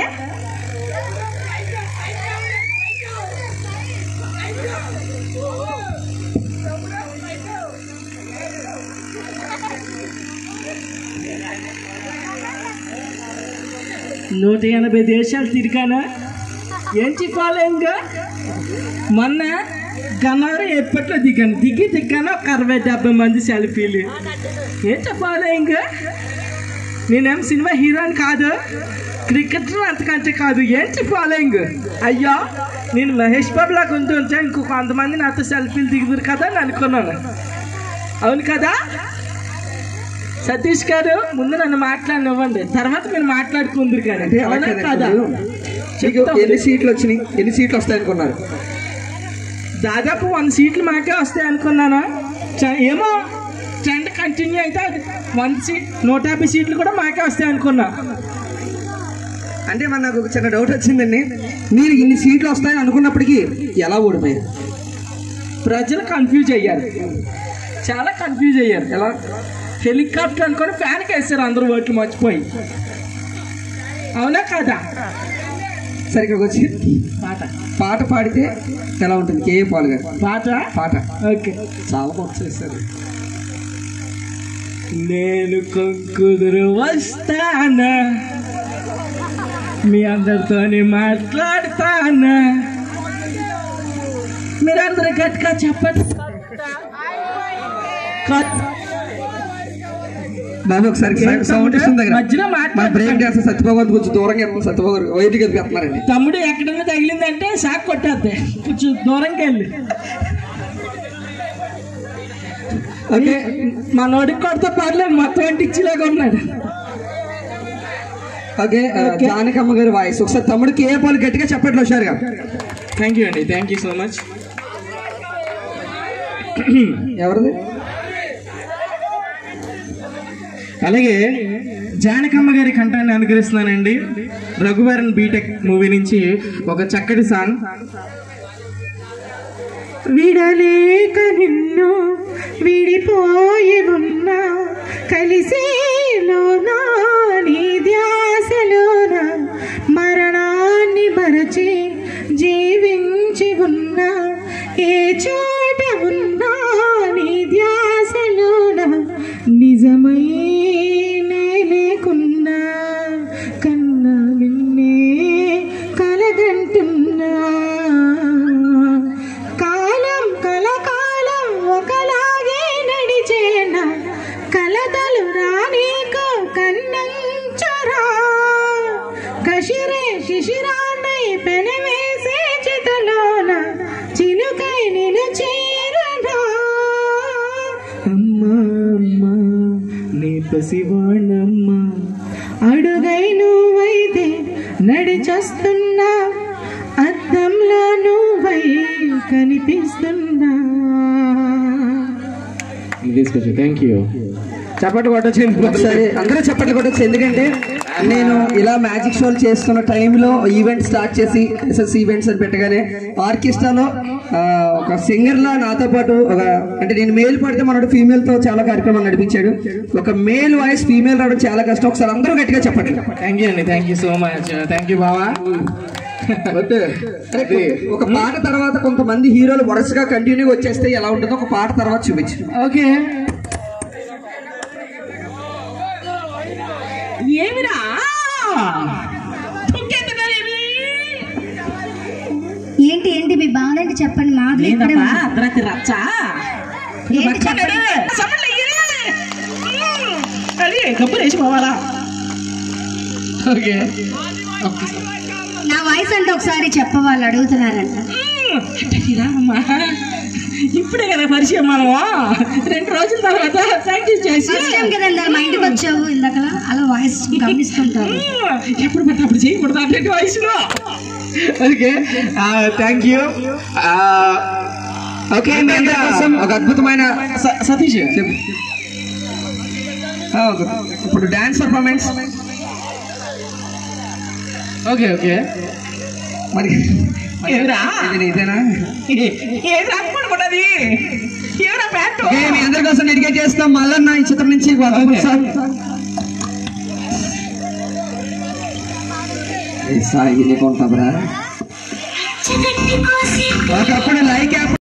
నూట ఎనభై దేశాలు తిరిగానా ఏం చెప్పాలి? ఇంకా మొన్న గన్నవరం ఎప్పట్లో దిగాను, దిగి దిగాను ఒక అరవై డెబ్బై మంది సెల్ఫీలు. ఏం చెప్పాలి? ఇంకా నేనేం సినిమా హీరోని కాదు, క్రికెటర్ అంతకంటే కాదు. ఏం చెప్పాలి? ఇంక అయ్యా నేను మహేష్ బాబు లాగా ఉంటూ ఉంటే ఇంకో కొంతమంది నాతో సెల్ఫీలు దిగుతారు కదా అని అనుకున్నాను. అవును కదా సతీష్ గారు? ముందు నన్ను మాట్లాడినివ్వండి, తర్వాత మీరు మాట్లాడుకుందరు కానీ. కదా ఎన్ని సీట్లు వచ్చినాయి, ఎన్ని సీట్లు వస్తాయి అనుకున్నారు? దాదాపు వంద సీట్లు మాకే వస్తాయి అనుకున్నాను. ఏమో ట్రెండ్ కంటిన్యూ అయితే వంద సీట్ నూట యాభై సీట్లు కూడా మాకే వస్తాయి అనుకున్నా. అంటే మన నాకు ఒక చిన్న డౌట్ వచ్చిందండి. మీరు ఇన్ని సీట్లు వస్తాయని అనుకున్నప్పటికీ ఎలా ఓడిపోయారు? ప్రజలు కన్ఫ్యూజ్ అయ్యారు, చాలా కన్ఫ్యూజ్ అయ్యారు. ఎలా? హెలికాప్టర్ అనుకొని ఫ్యాన్కి వేస్తారు అందరూ ఓట్లు మర్చిపోయి. అవునా కాదా? సరే ఇక్కడికి వచ్చి పాట పాట పాడితే ఎలా ఉంటుంది? కే పాల్ గారు పాట పాట ఓకే చాలా బాగా చేస్తారు. నేను కొంకుదురు వస్తానా, మీ అందరితోని మాట్లాడతానా, మీరందరూ గట్టిగా చెప్పండి. బాబు ఒకసారి సౌండ్ ఇస్తుంది మధ్యలో బ్రేక్ డాన్స్ సత్యభాగవత్ కొంచెం దూరంగా వెళ్తాం. సత్యభాగవత్ వైద్యుకి వెళ్తున్నారండి. తమ్ముడు ఎక్కడన్నా తగిలిందంటే షాక్ కొట్టేద్ది, కొంచెం దూరంగా వెళ్ళి. ఓకే మనోడికి కొడితే పర్లేదు, మొత్తం అంటించేలాగా ఉన్నాడు. ఓకే జానకమ్మ గారి వాయిస్ ఒకసారి తమ్ముడికి ఏ పాలు గట్టిగా చెప్పట్లు హుషారుగా. థ్యాంక్ యూ అండి, థ్యాంక్ యూ సో మచ్. ఎవరిది? అలాగే జానకమ్మ గారి కంఠాన్ని అనుకరిస్తున్నానండి. రఘువరన్ బీటెక్ మూవీ నుంచి ఒక చక్కటి సాంగ్. విడలేక నిన్ను విడిపోయి ఉన్నా కలిసేలోనా నీ ధ్యాసలోన మరణాన్ని మరచి జీవించి ఉన్నా ఏ చోట ఉన్నా నీ ధ్యాసలోన నిజమై లేకున్నా కన్నా నిన్నే కలగంటున్నా. కాలం కలకాలం ఒకలాగే నడిచేనా కలతలు రానీకు కన్నంచరా కషిరే శిశిరాన్నై పెనవేసే చితలోన చినుకై నిలు చేరనా. అమ్మా అమ్మా నీ పసివాణమ్మా అడుగై నువ్వైతే నడిచొస్తున్నా అద్దంలో నువ్వై కనిపిస్తున్నా. Thank you. చప్పట్లు కొట్టచ్చు ఒకసారి అందరూ చప్పట్లు కొట్టచ్చు. ఎందుకంటే నేను ఇలా మ్యాజిక్ షోలు చేస్తున్న టైంలో ఈవెంట్ స్టార్ట్ చేసి ఎస్ఎస్ ఈవెంట్స్ అని పెట్టగానే ఆర్కెస్ట్రాలో ఒక సింగర్ లా నాతో పాటు ఒక అంటే నేను మేల్ పడితే మనోడు ఫీమేల్ తో చాలా కార్యక్రమాలు నడిపించాడు. ఒక మేల్ వాయిస్ ఫీమేల్ రావడం చాలా కష్టం. ఒకసారి అందరూ గట్టిగా చెప్పట్లు. థ్యాంక్ యూ అండి, thank you so much. Thank you బావా. ఒక పాట తర్వాత కొంతమంది హీరోలు వరుసగా కంటిన్యూగా వచ్చేస్తే ఎలా ఉంటుందో ఒక పాట తర్వాత చూపించు. ఓకే ఏమిరా ఏంటి ఏంటి మీ బాధ ఏంటి చెప్పండి. మాది అర్ధరాత్రి రచ్చా కబ్బులు వేసి పోవాలా? ఓకే నా వాయిస్ అంటే ఒకసారి చెప్పవాళ్ళు అడుగుతున్నారంట. అమ్మా ఇప్పుడే కదా పరిచయం మనము, రెండు రోజుల తర్వాత ప్రాక్టీస్ చేసి కదా మా ఇంటికి వచ్చావు ఇందాక అలా వాయిస్ గమనిస్తుంటారు. ఎప్పుడు పడితే అప్పుడు చేయకూడదు అటువంటి వయసులో. Okay thank you. ఓకే ఒక అద్భుతమైన సతీష్ ఇప్పుడు డాన్స్ పర్ఫార్మెన్స్ ఓకే ఓకే మరి ఏమిరా ఇది ఇదేనా ఏమిరా అనుకుంటున్నది ఏమిరా ప్యాంటు ఓకే, మీ అందరి కోసం డెడికేట్ చేస్తాం మల్లన్న ఈ చిత్రం నుంచి సార్ సాయి నీకు ఉంటా బ్రా ఒకప్పుడు లైక్